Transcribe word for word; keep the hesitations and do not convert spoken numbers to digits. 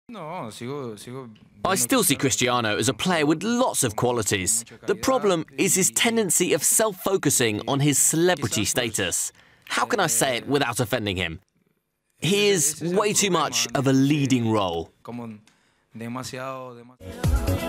I still see Cristiano as a player with lots of qualities. The problem is his tendency of self-focusing on his celebrity status. How can I say it without offending him? He is way too much of a leading role.